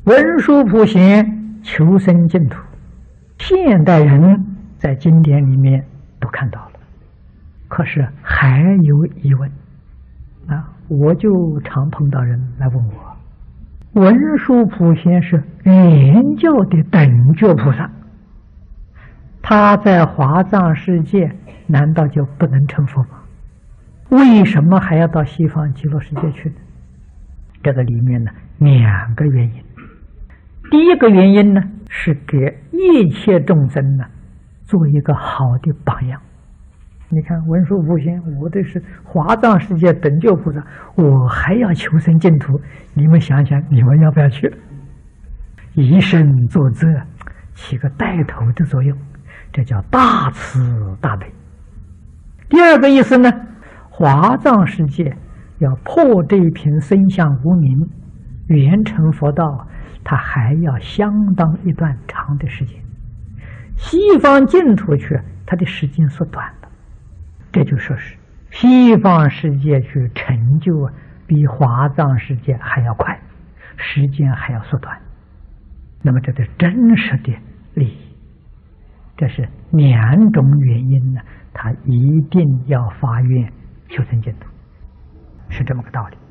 文殊普贤求生净土，现代人在经典里面都看到了，可是还有疑问啊！我就常碰到人来问我，文殊普贤是原教的等觉菩萨，他在华藏世界难道就不能成佛吗？为什么还要到西方极乐世界去呢？这个里面呢，两个原因。第一个原因呢，是给一切众生呢做一个好的榜样。你看文殊普贤，我这是华藏世界等觉菩萨，我还要求生净土，你们想想，你们要不要去？以身作则，起个带头的作用，这叫大慈大悲。第二个意思呢，华藏世界要破这一品身相无明，圆成佛道，它还要相当一段长的时间。西方净土去，它的时间缩短了，这就说是西方世界去成就比华藏世界还要快，时间还要缩短。那么这是真实的利益，这是两种原因呢，他一定要发愿求生净土，是这么个道理。